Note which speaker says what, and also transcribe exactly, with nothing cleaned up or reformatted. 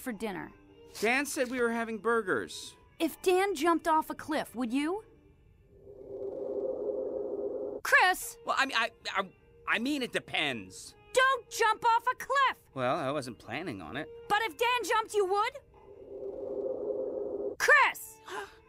Speaker 1: for dinner?
Speaker 2: Dan said we were having burgers.
Speaker 1: If Dan jumped off a cliff, would you? Chris!
Speaker 2: Well, I mean, I, I, I mean, it depends.
Speaker 1: Don't jump off a cliff!
Speaker 2: Well, I wasn't planning on it.
Speaker 1: But if Dan jumped, you would? Chris!